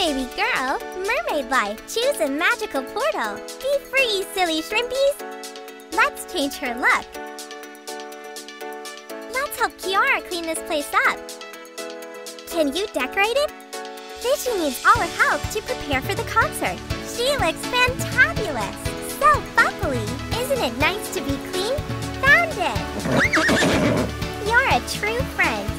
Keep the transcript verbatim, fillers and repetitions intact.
baby girl. Mermaid life. Choose a magical portal. Be free, silly shrimpies. Let's change her look. Let's help Kiara clean this place up. Can you decorate it? Fishy needs all our help to prepare for the concert. She looks fantabulous. So bubbly. Isn't it nice to be clean? Found it. You're a true friend.